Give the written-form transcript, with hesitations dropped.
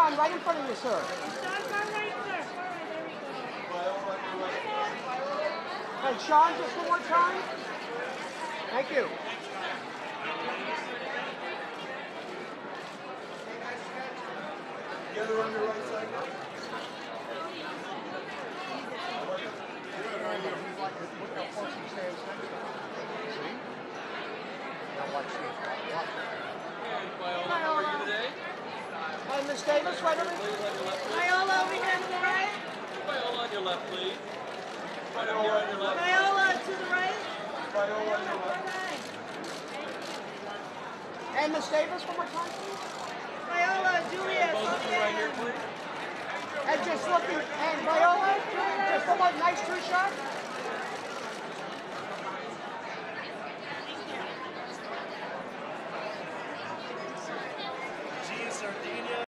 Sean, right in front of you, sir. Sean, far right, sir. Far right, there we go. Hey, Sean, just one more time. Thank you. Together on your right side. Look how close he stands next to him. See? Now watch this. Watch it. Viola, how are you today? Hey, Miss Davis, right over Please on your left, please. Viola over here to the right. Viola on your left, please. Right over here on your left. Viola to the right. Viola on your Far left. right. Hey, Miss Davis, one more time, please. Viola, Juliet, Both of you right here, please. And just looking, and Viola, just a nice true shot.